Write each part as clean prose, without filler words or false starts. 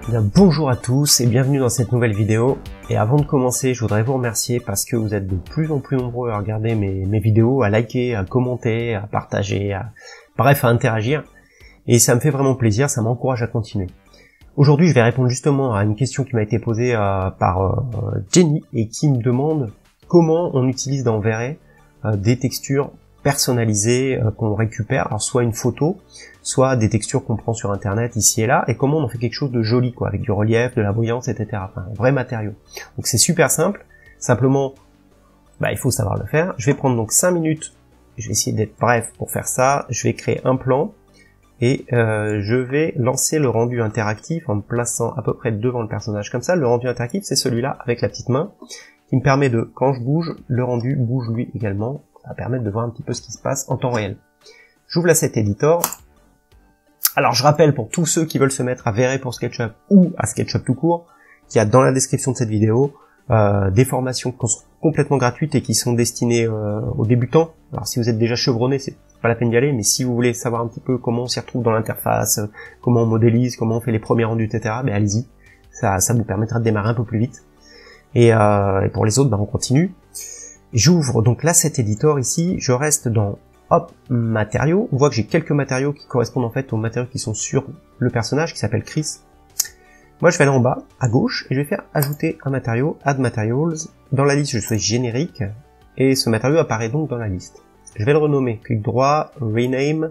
Bien, bonjour à tous et bienvenue dans cette nouvelle vidéo. Et avant de commencer, je voudrais vous remercier parce que vous êtes de plus en plus nombreux à regarder mes vidéos, à liker, à commenter, à partager, bref, à interagir. Et ça me fait vraiment plaisir, ça m'encourage à continuer. Aujourd'hui, je vais répondre justement à une question qui m'a été posée par Jenny et qui me demande comment on utilise dans V-Ray des textures personnalisées qu'on récupère, alors soit une photo, soit des textures qu'on prend sur internet ici et là, et comment on en fait quelque chose de joli, quoi, avec du relief, de la brillance, etc. Enfin, un vrai matériau. Donc c'est super simple, simplement, il faut savoir le faire. Je vais prendre donc 5 minutes, je vais essayer d'être bref pour faire ça, je vais créer un plan, et je vais lancer le rendu interactif en me plaçant à peu près devant le personnage comme ça. Le rendu interactif, c'est celui-là, avec la petite main, qui me permet de, quand je bouge, le rendu bouge lui également. Ça va permettre de voir un petit peu ce qui se passe en temps réel. J'ouvre l'asset editor. Alors je rappelle pour tous ceux qui veulent se mettre à V-Ray pour SketchUp ou à SketchUp tout court, qu'il y a dans la description de cette vidéo des formations qui sont complètement gratuites et qui sont destinées aux débutants. Alors si vous êtes déjà chevronné, c'est pas la peine d'y aller, mais si vous voulez savoir un petit peu comment on s'y retrouve dans l'interface, comment on modélise, comment on fait les premiers rendus, etc., allez-y. Ça vous permettra de démarrer un peu plus vite. Et pour les autres, on continue. J'ouvre donc l'asset editor ici, je reste dans hop, matériaux. On voit que j'ai quelques matériaux qui correspondent en fait aux matériaux qui sont sur le personnage qui s'appelle Chris. Moi je vais aller en bas, à gauche, et je vais faire ajouter un matériau, add materials. Dans la liste je fais générique, et ce matériau apparaît donc dans la liste. Je vais le renommer, clic droit, rename,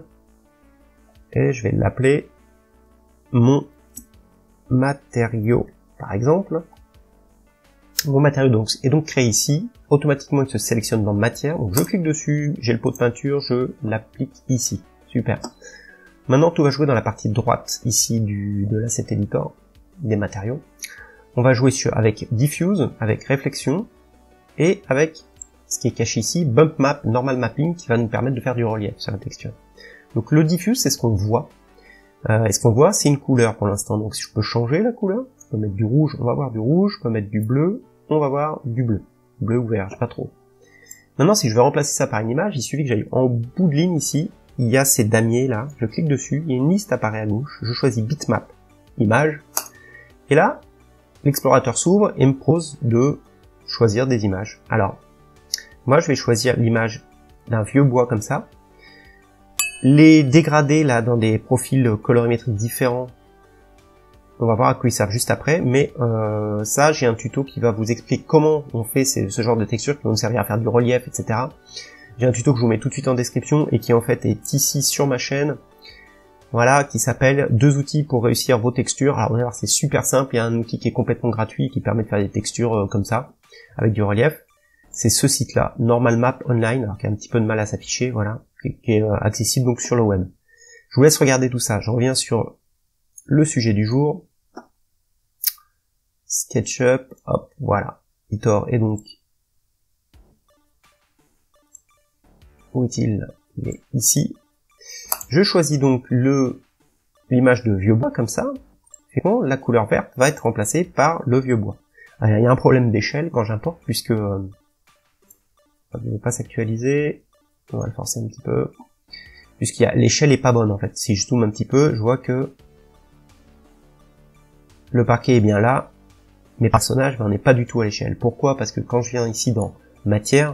et je vais l'appeler mon matériau, par exemple. Mon matériau est donc créé ici, automatiquement il se sélectionne dans matière, donc je clique dessus, j'ai le pot de peinture, je l'applique ici, super. Maintenant tout va jouer dans la partie droite ici de l'asset editor, des matériaux. On va jouer avec diffuse, avec réflexion, et avec ce qui est caché ici, bump map, normal mapping, qui va nous permettre de faire du relief sur la texture. Donc le diffuse c'est ce qu'on voit, et ce qu'on voit c'est une couleur pour l'instant, donc si je peux changer la couleur, je peux mettre du rouge, on va voir du rouge, je peux mettre du bleu, on va voir du bleu. Bleu ou vert, je sais pas trop. Maintenant, si je veux remplacer ça par une image, il suffit que j'aille en bout de ligne ici, il y a ces damiers là, je clique dessus, il y a une liste apparaît à gauche, je choisis bitmap, image, et là, l'explorateur s'ouvre et me propose de choisir des images. Alors, moi je vais choisir l'image d'un vieux bois comme ça, les dégrader là dans des profils colorimétriques différents. On va voir à quoi ils servent juste après, mais ça, j'ai un tuto qui va vous expliquer comment on fait ce genre de textures qui vont nous servir à faire du relief, etc. J'ai un tuto que je vous mets tout de suite en description et qui en fait est ici sur ma chaîne, voilà, qui s'appelle 2 outils pour réussir vos textures. Alors vous allez voir, c'est super simple, il y a un outil qui est complètement gratuit qui permet de faire des textures comme ça, avec du relief. C'est ce site-là, Normal Map Online, alors qui a un petit peu de mal à s'afficher, voilà, qui est accessible donc sur le web. Je vous laisse regarder tout ça, je reviens sur le sujet du jour. SketchUp, hop, voilà. Editor est donc où est-il? Il est ici. Je choisis donc l'image de vieux bois comme ça. Et bon, la couleur verte va être remplacée par le vieux bois. Alors, il y a un problème d'échelle quand j'importe puisque il ne veut pas s'actualiser. On va le forcer un petit peu. L'échelle est pas bonne en fait. Si je zoome un petit peu, je vois que le parquet est bien là. Mes personnages, on n'est pas du tout à l'échelle. Pourquoi? Parce que quand je viens ici dans matière,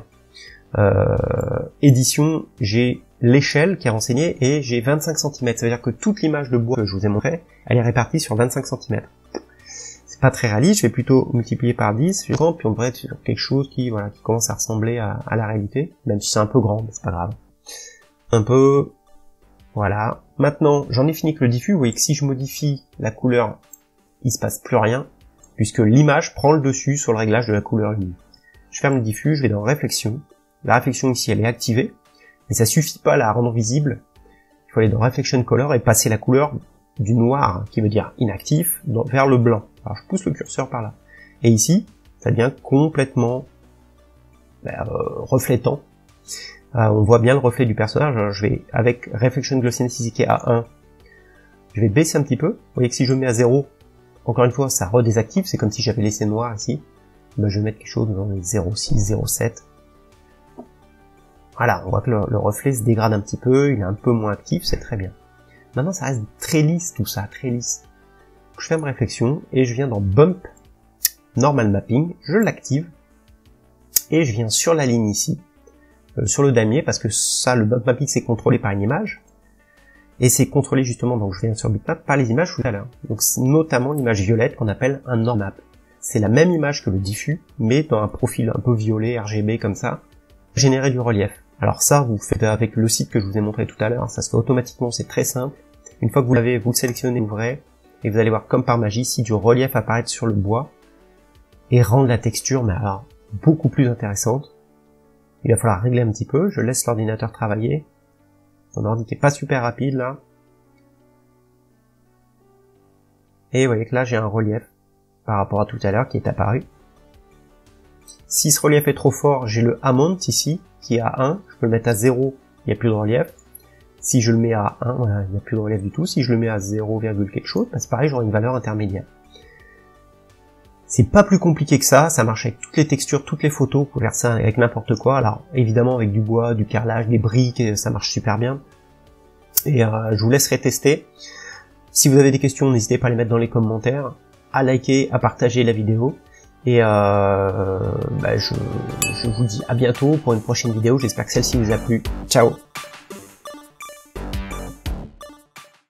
édition, j'ai l'échelle qui est renseignée et j'ai 25 cm. Ça veut dire que toute l'image de bois que je vous ai montré, elle est répartie sur 25 cm. C'est pas très réaliste, je vais plutôt multiplier par 10, puis on devrait être sur quelque chose qui commence à ressembler à la réalité, même si c'est un peu grand, mais c'est pas grave. Un peu, voilà. Maintenant, j'en ai fini avec le diffus. Vous voyez que si je modifie la couleur, il se passe plus rien, puisque l'image prend le dessus sur le réglage de la couleur unie. Je ferme le diffus, je vais dans réflexion. La réflexion ici, elle est activée, mais ça suffit pas à la rendre visible. Il faut aller dans Reflection Color et passer la couleur du noir, qui veut dire inactif, vers le blanc. Alors je pousse le curseur par là. Et ici, ça devient complètement reflétant. On voit bien le reflet du personnage. Alors, je vais, avec Reflection Glossiness qui est à 1, je vais baisser un petit peu. Vous voyez que si je mets à 0, encore une fois, ça redésactive, c'est comme si j'avais laissé noir ici. Je vais mettre quelque chose dans les 0,6, 0,7. Voilà, on voit que le reflet se dégrade un petit peu, il est un peu moins actif, c'est très bien. Maintenant, ça reste très lisse tout ça, très lisse. je ferme réflexion et je viens dans Bump Normal Mapping, je l'active et je viens sur la ligne ici, sur le damier, parce que ça, le Bump Mapping, c'est contrôlé par une image et c'est contrôlé justement, donc je viens sur Bitmap, par les images tout à l'heure. Donc notamment l'image violette qu'on appelle un normap. C'est la même image que le diffus, mais dans un profil un peu violet, RGB comme ça, générer du relief. Alors ça, vous faites avec le site que je vous ai montré tout à l'heure, ça se fait automatiquement, c'est très simple. Une fois que vous l'avez, vous le sélectionnez, ouvrez, et vous allez voir comme par magie, si du relief apparaît sur le bois, et rendre la texture, mais alors, beaucoup plus intéressante. Il va falloir régler un petit peu, je laisse l'ordinateur travailler. Mon ordi qui est pas super rapide là. Et vous voyez que là j'ai un relief par rapport à tout à l'heure qui est apparu. Si ce relief est trop fort, j'ai le amount ici qui est à 1, je peux le mettre à 0, il n'y a plus de relief. Si je le mets à 1, voilà, il n'y a plus de relief du tout. Si je le mets à 0, quelque chose, bah c'est pareil, j'aurai une valeur intermédiaire. C'est pas plus compliqué que ça marche avec toutes les textures, toutes les photos, vous pouvez faire ça avec n'importe quoi. Alors évidemment avec du bois, du carrelage, des briques, ça marche super bien. Et je vous laisserai tester. Si vous avez des questions, n'hésitez pas à les mettre dans les commentaires, à liker, à partager la vidéo. Et je vous dis à bientôt pour une prochaine vidéo, j'espère que celle-ci vous a plu. Ciao!